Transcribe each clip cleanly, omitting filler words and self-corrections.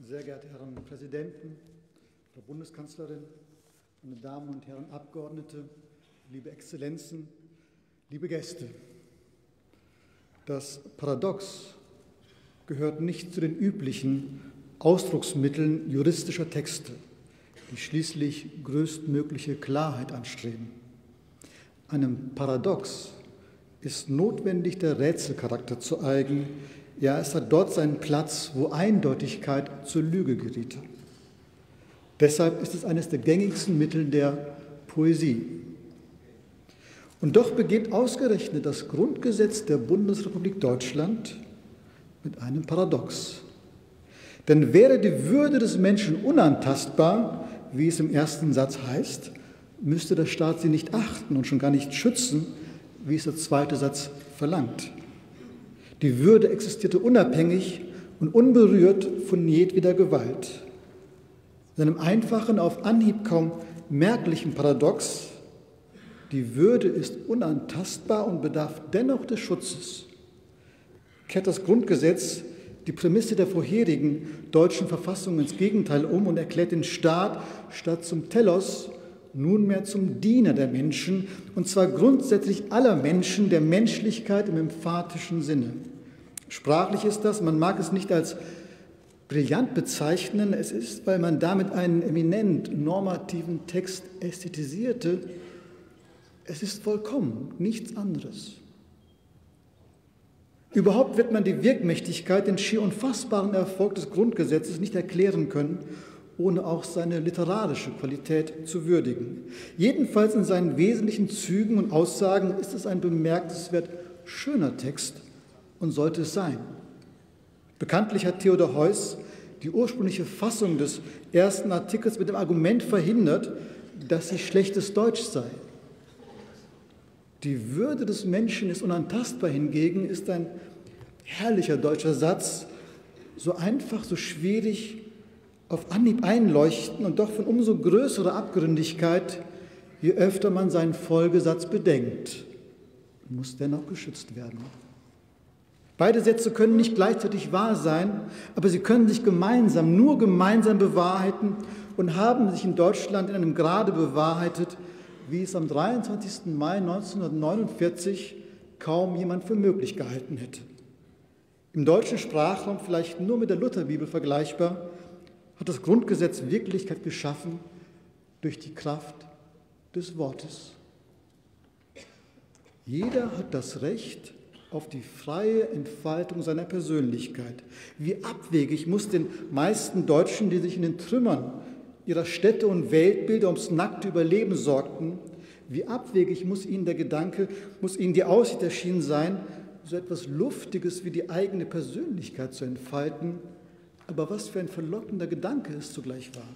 Sehr geehrte Herren Präsidenten, Frau Bundeskanzlerin, meine Damen und Herren Abgeordnete, liebe Exzellenzen, liebe Gäste. Das Paradox gehört nicht zu den üblichen Ausdrucksmitteln juristischer Texte, die schließlich größtmögliche Klarheit anstreben. Einem Paradox ist notwendig der Rätselcharakter zu eigen, ja, es hat dort seinen Platz, wo Eindeutigkeit zur Lüge geriete. Deshalb ist es eines der gängigsten Mittel der Poesie. Und doch beginnt ausgerechnet das Grundgesetz der Bundesrepublik Deutschland mit einem Paradox. Denn wäre die Würde des Menschen unantastbar, wie es im ersten Satz heißt, müsste der Staat sie nicht achten und schon gar nicht schützen, wie es der zweite Satz verlangt. Die Würde existierte unabhängig und unberührt von jedweder Gewalt. In einem einfachen, auf Anhieb kaum merklichen Paradox: Die Würde ist unantastbar und bedarf dennoch des Schutzes, kehrt das Grundgesetz die Prämisse der vorherigen deutschen Verfassung ins Gegenteil um und erklärt den Staat statt zum Telos nunmehr zum Diener der Menschen, und zwar grundsätzlich aller Menschen, der Menschlichkeit im emphatischen Sinne. Sprachlich ist das, man mag es nicht als brillant bezeichnen, es ist, weil man damit einen eminent normativen Text ästhetisierte, es ist vollkommen, nichts anderes. Überhaupt wird man die Wirkmächtigkeit, den schier unfassbaren Erfolg des Grundgesetzes nicht erklären können, ohne auch seine literarische Qualität zu würdigen. Jedenfalls in seinen wesentlichen Zügen und Aussagen ist es ein bemerkenswert schöner Text und sollte es sein. Bekanntlich hat Theodor Heuss die ursprüngliche Fassung des ersten Artikels mit dem Argument verhindert, dass sie schlechtes Deutsch sei. Die Würde des Menschen ist unantastbar hingegen ist ein herrlicher deutscher Satz, so einfach, so schwierig, auf Anhieb einleuchten und doch von umso größerer Abgründigkeit, je öfter man seinen Folgesatz bedenkt, muss dennoch geschützt werden. Beide Sätze können nicht gleichzeitig wahr sein, aber sie können sich gemeinsam, nur gemeinsam bewahrheiten und haben sich in Deutschland in einem Grade bewahrheitet, wie es am 23. Mai 1949 kaum jemand für möglich gehalten hätte. Im deutschen Sprachraum vielleicht nur mit der Lutherbibel vergleichbar, hat das Grundgesetz Wirklichkeit geschaffen durch die Kraft des Wortes. Jeder hat das Recht auf die freie Entfaltung seiner Persönlichkeit. Wie abwegig muss den meisten Deutschen, die sich in den Trümmern ihrer Städte und Weltbilder ums nackte Überleben sorgten, wie abwegig muss ihnen der Gedanke, muss ihnen die Aussicht erschienen sein, so etwas Luftiges wie die eigene Persönlichkeit zu entfalten. Aber was für ein verlockender Gedanke es zugleich war.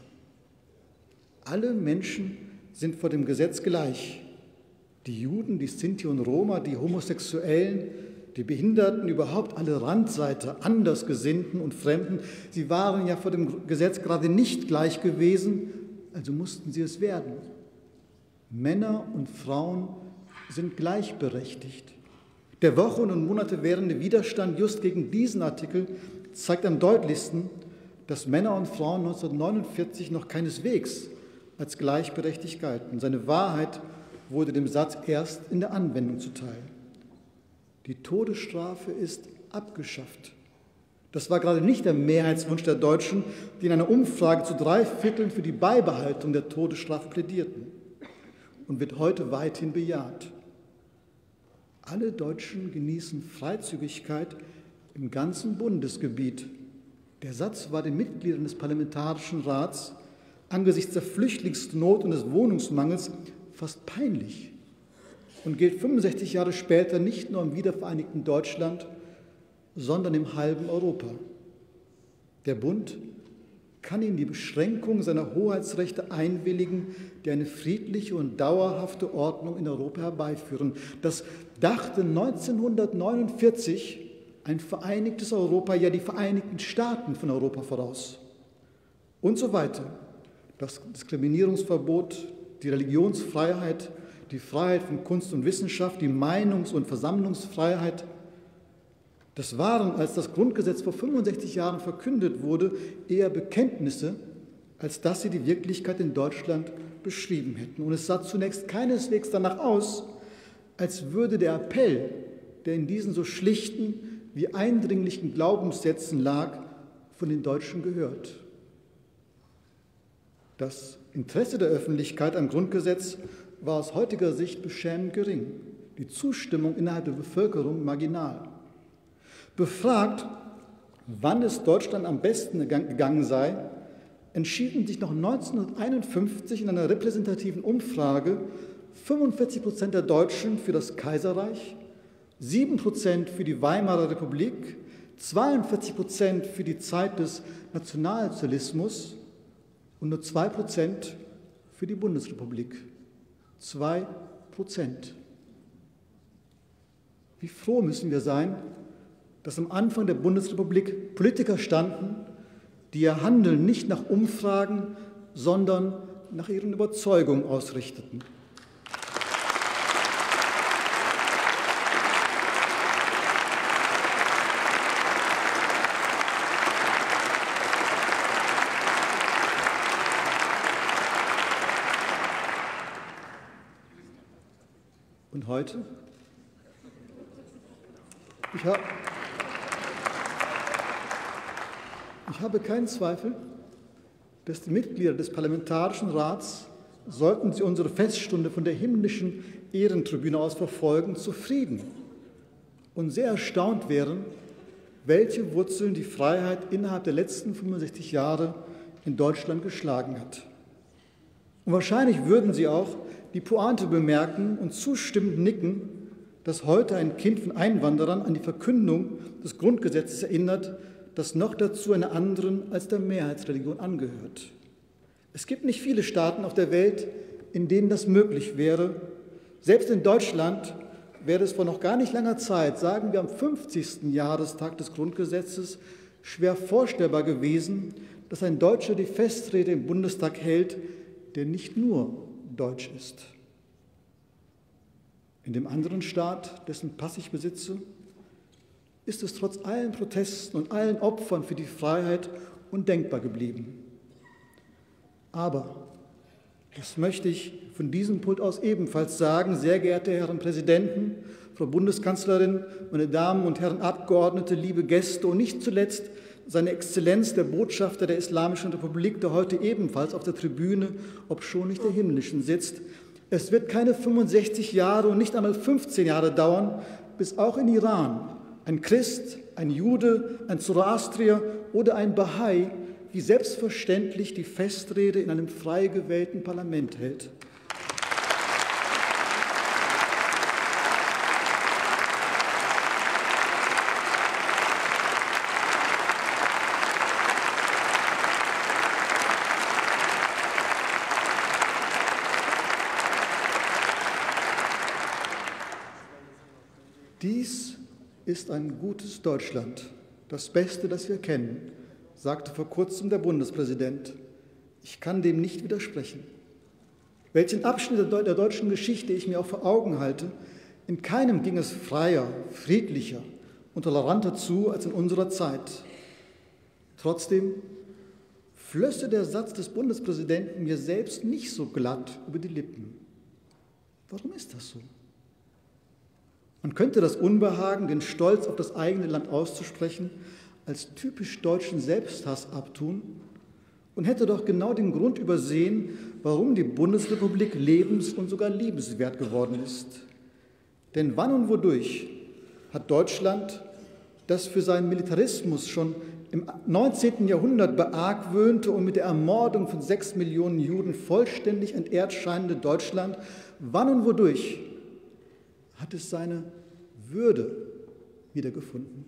Alle Menschen sind vor dem Gesetz gleich. Die Juden, die Sinti und Roma, die Homosexuellen, die Behinderten, überhaupt alle Randseiter, Andersgesinnten und Fremden, sie waren ja vor dem Gesetz gerade nicht gleich gewesen, also mussten sie es werden. Männer und Frauen sind gleichberechtigt. Der Wochen und Monate währende Widerstand just gegen diesen Artikel zeigt am deutlichsten, dass Männer und Frauen 1949 noch keineswegs als gleichberechtigt galten. Seine Wahrheit wurde dem Satz erst in der Anwendung zuteil. Die Todesstrafe ist abgeschafft. Das war gerade nicht der Mehrheitswunsch der Deutschen, die in einer Umfrage zu 3/4 für die Beibehaltung der Todesstrafe plädierten und wird heute weithin bejaht. Alle Deutschen genießen Freizügigkeit im ganzen Bundesgebiet. Der Satz war den Mitgliedern des Parlamentarischen Rats angesichts der Flüchtlingsnot und des Wohnungsmangels fast peinlich und gilt 65 Jahre später nicht nur im wiedervereinigten Deutschland, sondern im halben Europa. Der Bund kann in die Beschränkung seiner Hoheitsrechte einwilligen, die eine friedliche und dauerhafte Ordnung in Europa herbeiführen. Das dachte 1949 ein vereinigtes Europa, ja die Vereinigten Staaten von Europa voraus. Und so weiter. Das Diskriminierungsverbot, die Religionsfreiheit, die Freiheit von Kunst und Wissenschaft, die Meinungs- und Versammlungsfreiheit. Das waren, als das Grundgesetz vor 65 Jahren verkündet wurde, eher Bekenntnisse, als dass sie die Wirklichkeit in Deutschland beschrieben hätten. Und es sah zunächst keineswegs danach aus, als würde der Appell, der in diesen so schlichten wie eindringlichen Glaubenssätzen lag, von den Deutschen gehört. Das Interesse der Öffentlichkeit am Grundgesetz war aus heutiger Sicht beschämend gering, die Zustimmung innerhalb der Bevölkerung marginal. Befragt, wann es Deutschland am besten gegangen sei, entschieden sich noch 1951 in einer repräsentativen Umfrage 45% der Deutschen für das Kaiserreich, 7% für die Weimarer Republik, 42% für die Zeit des Nationalsozialismus und nur 2% für die Bundesrepublik. 2%. Wie froh müssen wir sein, dass am Anfang der Bundesrepublik Politiker standen, die ihr Handeln nicht nach Umfragen, sondern nach ihren Überzeugungen ausrichteten. Und heute? Ich habe keinen Zweifel, dass die Mitglieder des Parlamentarischen Rats, sollten sie unsere Feststunde von der himmlischen Ehrentribüne aus verfolgen, zufrieden und sehr erstaunt wären, welche Wurzeln die Freiheit innerhalb der letzten 65 Jahre in Deutschland geschlagen hat. Und wahrscheinlich würden sie auch die Pointe bemerken und zustimmend nicken, dass heute ein Kind von Einwanderern an die Verkündung des Grundgesetzes erinnert, das noch dazu einer anderen als der Mehrheitsreligion angehört. Es gibt nicht viele Staaten auf der Welt, in denen das möglich wäre. Selbst in Deutschland wäre es vor noch gar nicht langer Zeit, sagen wir am 50. Jahrestag des Grundgesetzes, schwer vorstellbar gewesen, dass ein Deutscher die Festrede im Bundestag hält, der nicht nur deutsch ist. In dem anderen Staat, dessen Pass ich besitze, ist es trotz allen Protesten und allen Opfern für die Freiheit undenkbar geblieben. Aber, das möchte ich von diesem Pult aus ebenfalls sagen, sehr geehrte Herren Präsidenten, Frau Bundeskanzlerin, meine Damen und Herren Abgeordnete, liebe Gäste und nicht zuletzt seine Exzellenz, der Botschafter der Islamischen Republik, der heute ebenfalls auf der Tribüne, obschon nicht der himmlischen, sitzt. Es wird keine 65 Jahre und nicht einmal 15 Jahre dauern, bis auch in Iran ein Christ, ein Jude, ein Zoroastrier oder ein Bahai wie selbstverständlich die Festrede in einem frei gewählten Parlament hält. Dies ist ein gutes Deutschland, das Beste, das wir kennen, sagte vor kurzem der Bundespräsident. Ich kann dem nicht widersprechen. Welchen Abschnitt der deutschen Geschichte ich mir auch vor Augen halte, in keinem ging es freier, friedlicher und toleranter zu als in unserer Zeit. Trotzdem flösse der Satz des Bundespräsidenten mir selbst nicht so glatt über die Lippen. Warum ist das so? Man könnte das Unbehagen, den Stolz auf das eigene Land auszusprechen, als typisch deutschen Selbsthass abtun und hätte doch genau den Grund übersehen, warum die Bundesrepublik lebens- und sogar liebenswert geworden ist. Denn wann und wodurch hat Deutschland, das für seinen Militarismus schon im 19. Jahrhundert beargwöhnte und mit der Ermordung von 6 Millionen Juden vollständig entehrt scheinende Deutschland, wann und wodurch hat es seine Würde wiedergefunden?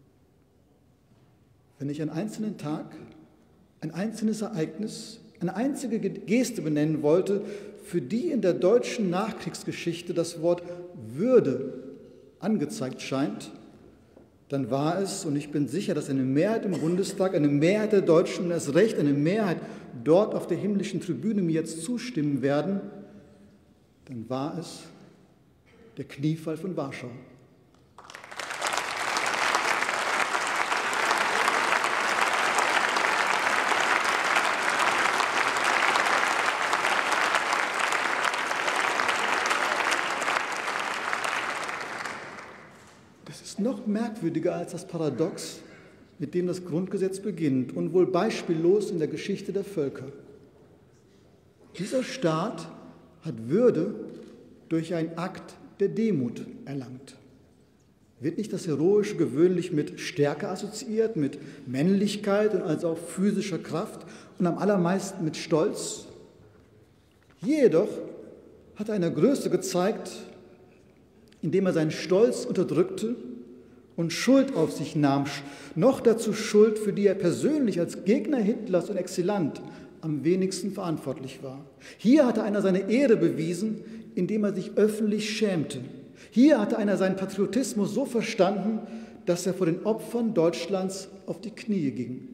Wenn ich einen einzelnen Tag, ein einzelnes Ereignis, eine einzige Geste benennen wollte, für die in der deutschen Nachkriegsgeschichte das Wort Würde angezeigt scheint, dann war es, und ich bin sicher, dass eine Mehrheit im Bundestag, eine Mehrheit der Deutschen und erst recht eine Mehrheit dort auf der himmlischen Tribüne mir jetzt zustimmen werden, dann war es der Kniefall von Warschau. Das ist noch merkwürdiger als das Paradox, mit dem das Grundgesetz beginnt und wohl beispiellos in der Geschichte der Völker. Dieser Staat hat Würde durch einen Akt der Demut erlangt. Wird nicht das Heroische gewöhnlich mit Stärke assoziiert, mit Männlichkeit und also auch physischer Kraft und am allermeisten mit Stolz? Hier jedoch hat er eine Größe gezeigt, indem er seinen Stolz unterdrückte und Schuld auf sich nahm, noch dazu Schuld, für die er persönlich als Gegner Hitlers und Exilant am wenigsten verantwortlich war. Hier hatte einer seine Ehre bewiesen, indem er sich öffentlich schämte. Hier hatte einer seinen Patriotismus so verstanden, dass er vor den Opfern Deutschlands auf die Knie ging.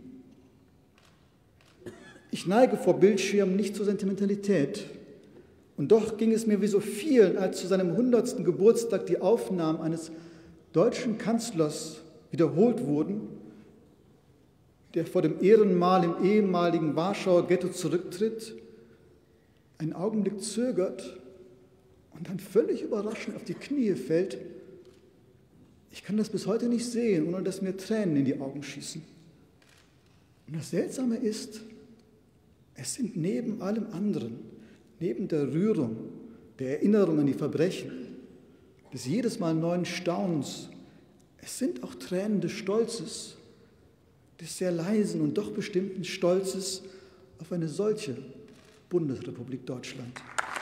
Ich neige vor Bildschirmen nicht zur Sentimentalität. Und doch ging es mir wie so vielen, als zu seinem 100. Geburtstag die Aufnahmen eines deutschen Kanzlers wiederholt wurden, der vor dem Ehrenmal im ehemaligen Warschauer Ghetto zurücktritt, einen Augenblick zögert und dann völlig überraschend auf die Knie fällt. Ich kann das bis heute nicht sehen, ohne dass mir Tränen in die Augen schießen. Und das Seltsame ist, es sind neben allem anderen, neben der Rührung, der Erinnerung an die Verbrechen, des jedes Mal neuen Staunens, es sind auch Tränen des Stolzes, des sehr leisen und doch bestimmten Stolzes auf eine solche Bundesrepublik Deutschland.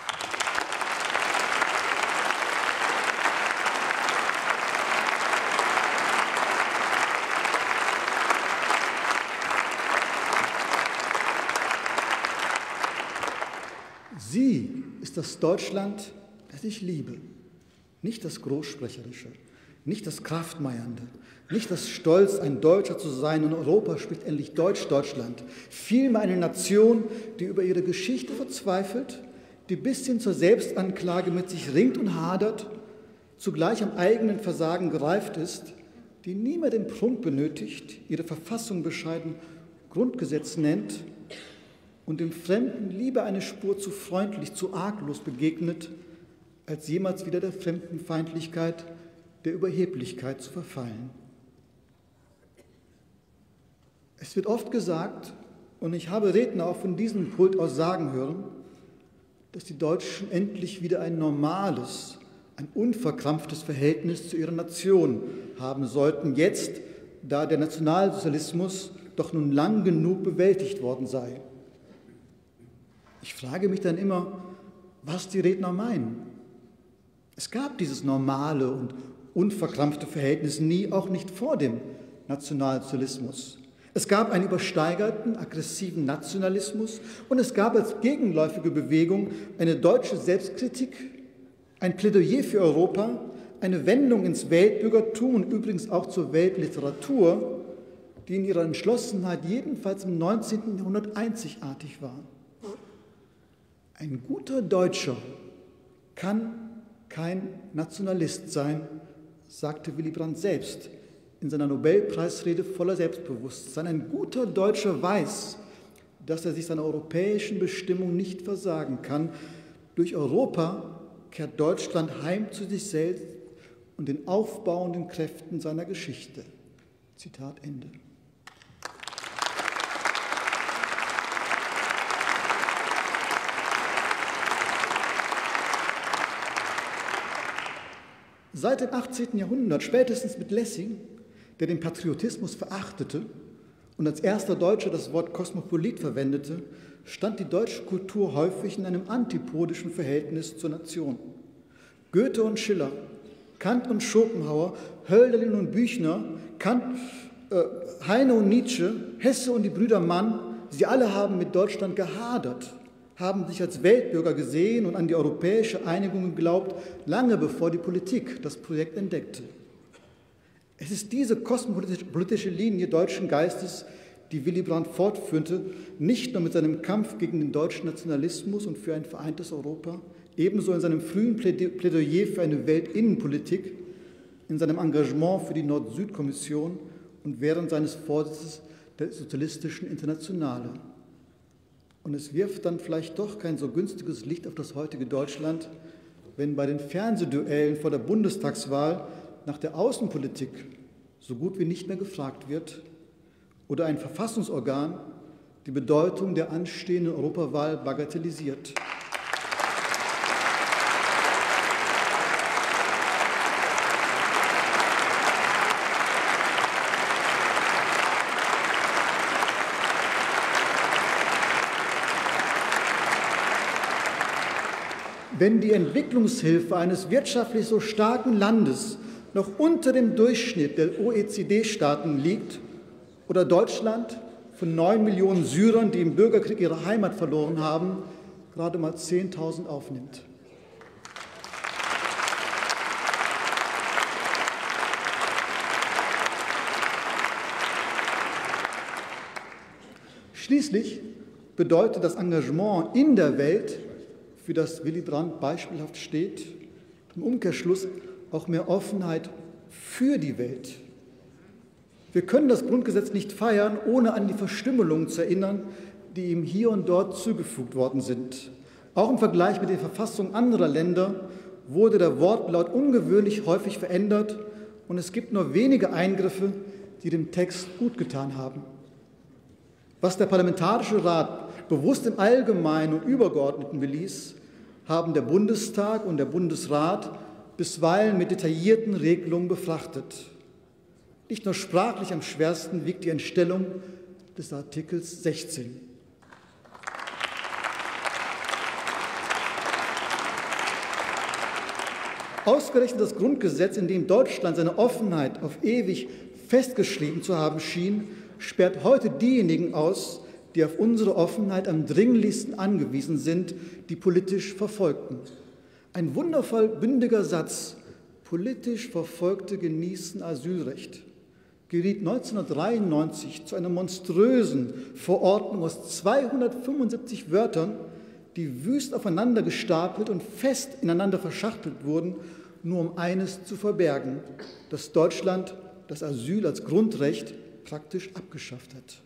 Sie ist das Deutschland, das ich liebe, nicht das Großsprecherische, nicht das Kraftmeiernde, nicht das Stolz, ein Deutscher zu sein und Europa spricht endlich Deutschland, vielmehr eine Nation, die über ihre Geschichte verzweifelt, die bis hin zur Selbstanklage mit sich ringt und hadert, zugleich am eigenen Versagen gereift ist, die nie mehr den Prunk benötigt, ihre Verfassung bescheiden Grundgesetz nennt und dem Fremden lieber eine Spur zu freundlich, zu arglos begegnet, als jemals wieder der Fremdenfeindlichkeit, der Überheblichkeit zu verfallen. Es wird oft gesagt, und ich habe Redner auch von diesem Pult aus sagen hören, dass die Deutschen endlich wieder ein normales, ein unverkrampftes Verhältnis zu ihrer Nation haben sollten, jetzt, da der Nationalsozialismus doch nun lang genug bewältigt worden sei. Ich frage mich dann immer, was die Redner meinen. Es gab dieses normale und unverkrampfte Verhältnis nie, auch nicht vor dem Nationalsozialismus. Es gab einen übersteigerten, aggressiven Nationalismus und es gab als gegenläufige Bewegung eine deutsche Selbstkritik, ein Plädoyer für Europa, eine Wendung ins Weltbürgertum und übrigens auch zur Weltliteratur, die in ihrer Entschlossenheit jedenfalls im 19. Jahrhundert einzigartig war. Ein guter Deutscher kann kein Nationalist sein, sagte Willy Brandt selbst in seiner Nobelpreisrede voller Selbstbewusstsein. Ein guter Deutscher weiß, dass er sich seiner europäischen Bestimmung nicht versagen kann. Durch Europa kehrt Deutschland heim zu sich selbst und den aufbauenden Kräften seiner Geschichte. Zitat Ende. Seit dem 18. Jahrhundert, spätestens mit Lessing, der den Patriotismus verachtete und als erster Deutscher das Wort Kosmopolit verwendete, stand die deutsche Kultur häufig in einem antipodischen Verhältnis zur Nation. Goethe und Schiller, Kant und Schopenhauer, Hölderlin und Büchner, Heine und Nietzsche, Hesse und die Brüder Mann, sie alle haben mit Deutschland gehadert, haben sich als Weltbürger gesehen und an die europäische Einigung geglaubt, lange bevor die Politik das Projekt entdeckte. Es ist diese kosmopolitische Linie deutschen Geistes, die Willy Brandt fortführte, nicht nur mit seinem Kampf gegen den deutschen Nationalismus und für ein vereintes Europa, ebenso in seinem frühen Plädoyer für eine Weltinnenpolitik, in seinem Engagement für die Nord-Süd-Kommission und während seines Vorsitzes der Sozialistischen Internationale. Und es wirft dann vielleicht doch kein so günstiges Licht auf das heutige Deutschland, wenn bei den Fernsehduellen vor der Bundestagswahl nach der Außenpolitik so gut wie nicht mehr gefragt wird oder ein Verfassungsorgan die Bedeutung der anstehenden Europawahl bagatellisiert. Wenn die Entwicklungshilfe eines wirtschaftlich so starken Landes noch unter dem Durchschnitt der OECD-Staaten liegt oder Deutschland von 9 Millionen Syrern, die im Bürgerkrieg ihre Heimat verloren haben, gerade mal 10.000 aufnimmt. Schließlich bedeutet das Engagement in der Welt, für das Willy Brandt beispielhaft steht, im Umkehrschluss auch mehr Offenheit für die Welt. Wir können das Grundgesetz nicht feiern, ohne an die Verstümmelungen zu erinnern, die ihm hier und dort zugefügt worden sind. Auch im Vergleich mit den Verfassungen anderer Länder wurde der Wortlaut ungewöhnlich häufig verändert und es gibt nur wenige Eingriffe, die dem Text gutgetan haben. Was der Parlamentarische Rat bewusst im Allgemeinen und Übergeordneten beließ, haben der Bundestag und der Bundesrat bisweilen mit detaillierten Regelungen befrachtet. Nicht nur sprachlich am schwersten wiegt die Entstellung des Artikels 16. Ausgerechnet das Grundgesetz, in dem Deutschland seine Offenheit auf ewig festgeschrieben zu haben schien, sperrt heute diejenigen aus, die auf unsere Offenheit am dringlichsten angewiesen sind, die politisch Verfolgten. Ein wundervoll bündiger Satz, politisch Verfolgte genießen Asylrecht, geriet 1993 zu einer monströsen Verordnung aus 275 Wörtern, die wüst aufeinander gestapelt und fest ineinander verschachtelt wurden, nur um eines zu verbergen, dass Deutschland das Asyl als Grundrecht praktisch abgeschafft hat.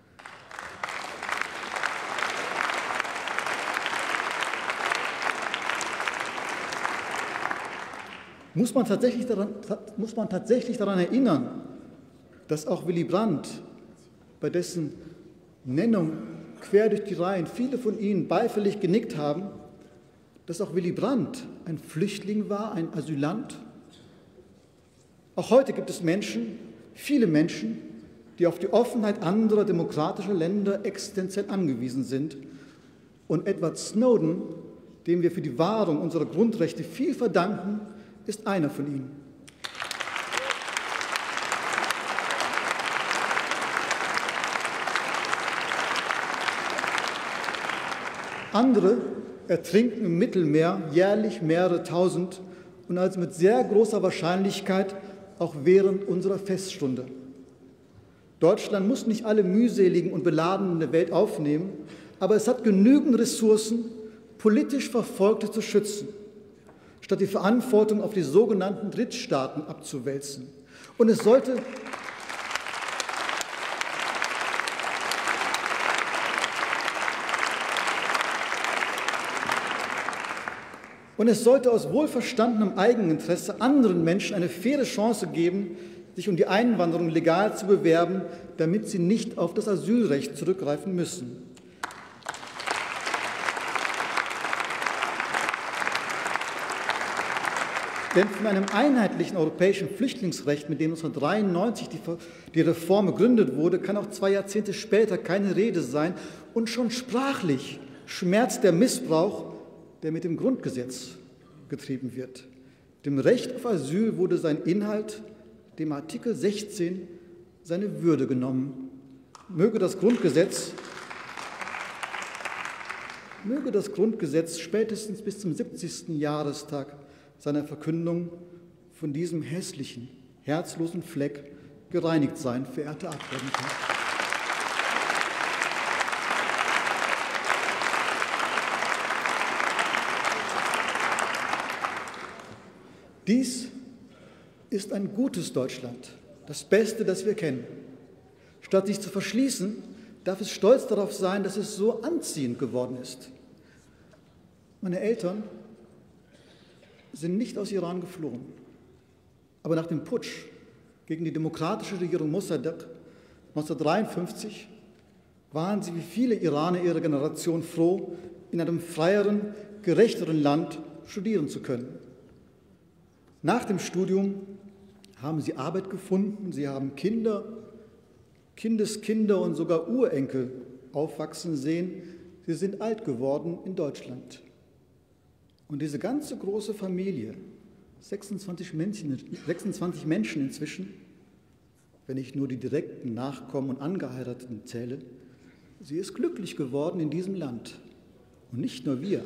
Muss man tatsächlich daran erinnern, dass auch Willy Brandt, bei dessen Nennung quer durch die Reihen viele von Ihnen beifällig genickt haben, dass auch Willy Brandt ein Flüchtling war, ein Asylant? Auch heute gibt es Menschen, viele Menschen, die auf die Offenheit anderer demokratischer Länder existenziell angewiesen sind. Und Edward Snowden, dem wir für die Wahrung unserer Grundrechte viel verdanken, ist einer von ihnen. Andere ertrinken im Mittelmeer jährlich mehrere Tausend und also mit sehr großer Wahrscheinlichkeit auch während unserer Feststunde. Deutschland muss nicht alle mühseligen und beladenen der Welt aufnehmen, aber es hat genügend Ressourcen, politisch Verfolgte zu schützen, statt die Verantwortung auf die sogenannten Drittstaaten abzuwälzen. Und es sollte aus wohlverstandenem Eigeninteresse anderen Menschen eine faire Chance geben, sich um die Einwanderung legal zu bewerben, damit sie nicht auf das Asylrecht zurückgreifen müssen. Denn von einem einheitlichen europäischen Flüchtlingsrecht, mit dem 1993 die Reform begründet wurde, kann auch 2 Jahrzehnte später keine Rede sein. Und schon sprachlich schmerzt der Missbrauch, der mit dem Grundgesetz getrieben wird. Dem Recht auf Asyl wurde sein Inhalt, dem Artikel 16, seine Würde genommen. Möge das Grundgesetz spätestens bis zum 70. Jahrestag seiner Verkündung von diesem hässlichen, herzlosen Fleck gereinigt sein, verehrte Abgeordnete. Dies ist ein gutes Deutschland, das Beste, das wir kennen. Statt sich zu verschließen, darf es stolz darauf sein, dass es so anziehend geworden ist. Meine Eltern sind nicht aus Iran geflohen. Aber nach dem Putsch gegen die demokratische Regierung Mossadegh 1953 waren sie wie viele Iraner ihrer Generation froh, in einem freieren, gerechteren Land studieren zu können. Nach dem Studium haben sie Arbeit gefunden, sie haben Kinder, Kindeskinder und sogar Urenkel aufwachsen sehen. Sie sind alt geworden in Deutschland. Und diese ganze große Familie, 26 Menschen inzwischen, wenn ich nur die direkten Nachkommen und Angeheirateten zähle, sie ist glücklich geworden in diesem Land. Und nicht nur wir.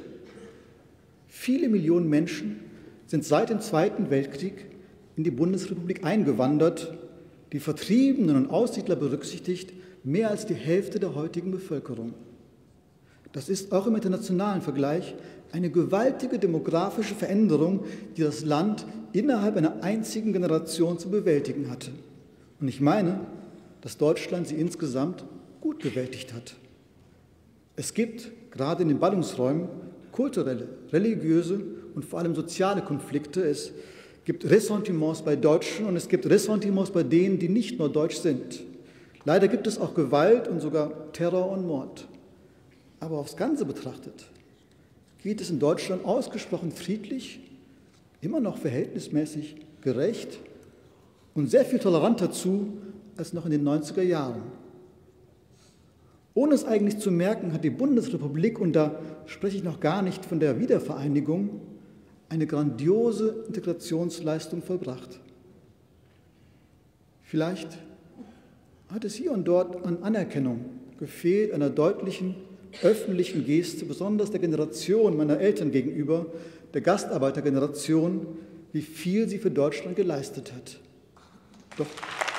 Viele Millionen Menschen sind seit dem Zweiten Weltkrieg in die Bundesrepublik eingewandert, die Vertriebenen und Aussiedler berücksichtigt, mehr als die Hälfte der heutigen Bevölkerung. Das ist auch im internationalen Vergleich eine gewaltige demografische Veränderung, die das Land innerhalb einer einzigen Generation zu bewältigen hatte. Und ich meine, dass Deutschland sie insgesamt gut bewältigt hat. Es gibt gerade in den Ballungsräumen kulturelle, religiöse und vor allem soziale Konflikte. Es gibt Ressentiments bei Deutschen und es gibt Ressentiments bei denen, die nicht nur deutsch sind. Leider gibt es auch Gewalt und sogar Terror und Mord. Aber aufs Ganze betrachtet geht es in Deutschland ausgesprochen friedlich, immer noch verhältnismäßig gerecht und sehr viel toleranter zu als noch in den 90er Jahren. Ohne es eigentlich zu merken, hat die Bundesrepublik, und da spreche ich noch gar nicht von der Wiedervereinigung, eine grandiose Integrationsleistung vollbracht. Vielleicht hat es hier und dort an Anerkennung gefehlt, einer deutlichen öffentlichen Geste, besonders der Generation meiner Eltern gegenüber, der Gastarbeitergeneration, wie viel sie für Deutschland geleistet hat. Doch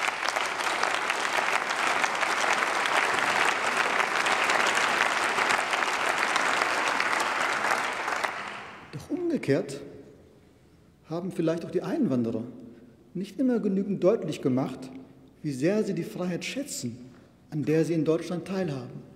umgekehrt haben vielleicht auch die Einwanderer nicht immer genügend deutlich gemacht, wie sehr sie die Freiheit schätzen, an der sie in Deutschland teilhaben.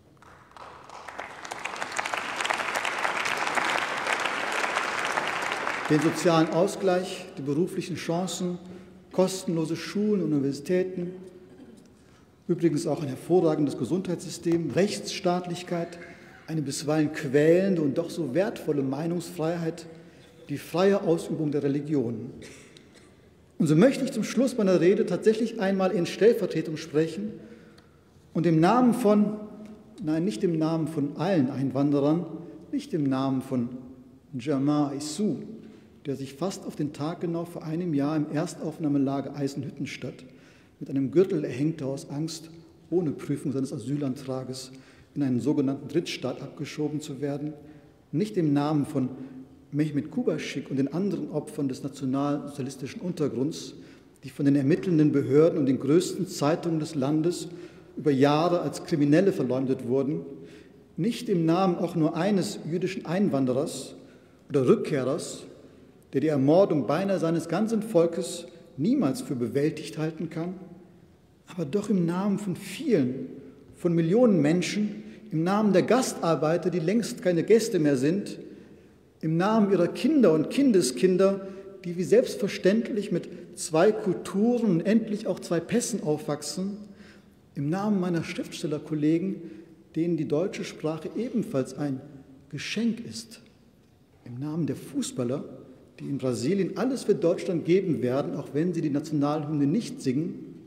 Den sozialen Ausgleich, die beruflichen Chancen, kostenlose Schulen und Universitäten, übrigens auch ein hervorragendes Gesundheitssystem, Rechtsstaatlichkeit, eine bisweilen quälende und doch so wertvolle Meinungsfreiheit, die freie Ausübung der Religion. Und so möchte ich zum Schluss meiner Rede tatsächlich einmal in Stellvertretung sprechen und im Namen von, nein, nicht im Namen von allen Einwanderern, nicht im Namen von Jamal Issou, der sich fast auf den Tag genau vor einem Jahr im Erstaufnahmelager Eisenhüttenstadt mit einem Gürtel erhängte aus Angst, ohne Prüfung seines Asylantrages in einen sogenannten Drittstaat abgeschoben zu werden, nicht im Namen von Mehmet Kubaschik und den anderen Opfern des nationalsozialistischen Untergrunds, die von den ermittelnden Behörden und den größten Zeitungen des Landes über Jahre als Kriminelle verleumdet wurden, nicht im Namen auch nur eines jüdischen Einwanderers oder Rückkehrers, der die Ermordung beinahe seines ganzen Volkes niemals für bewältigt halten kann, aber doch im Namen von vielen, von Millionen Menschen, im Namen der Gastarbeiter, die längst keine Gäste mehr sind, im Namen ihrer Kinder und Kindeskinder, die wie selbstverständlich mit 2 Kulturen und endlich auch 2 Pässen aufwachsen, im Namen meiner Schriftstellerkollegen, denen die deutsche Sprache ebenfalls ein Geschenk ist, im Namen der Fußballer, die in Brasilien alles für Deutschland geben werden, auch wenn sie die Nationalhymne nicht singen,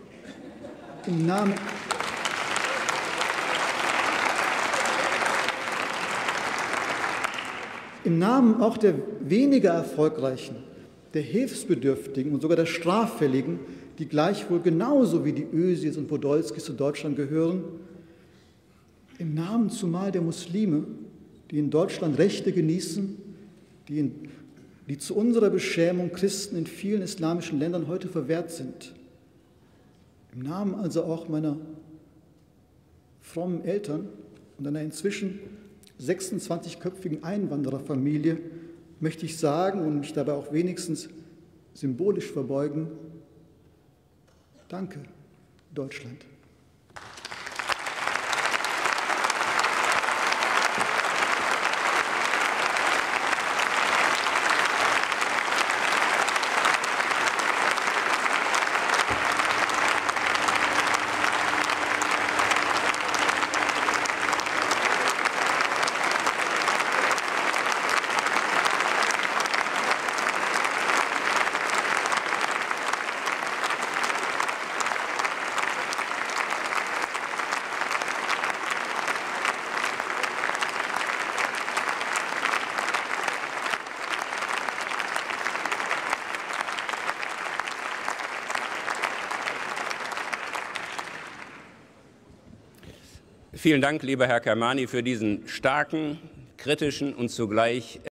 im Namen auch der weniger Erfolgreichen, der Hilfsbedürftigen und sogar der Straffälligen, die gleichwohl genauso wie die Özils und Podolskis zu Deutschland gehören, im Namen zumal der Muslime, die in Deutschland Rechte genießen, die zu unserer Beschämung Christen in vielen islamischen Ländern heute verwehrt sind. Im Namen also auch meiner frommen Eltern und einer inzwischen 26-köpfigen Einwandererfamilie möchte ich sagen und mich dabei auch wenigstens symbolisch verbeugen: Danke, Deutschland. Vielen Dank, lieber Herr Kermani, für diesen starken, kritischen und zugleich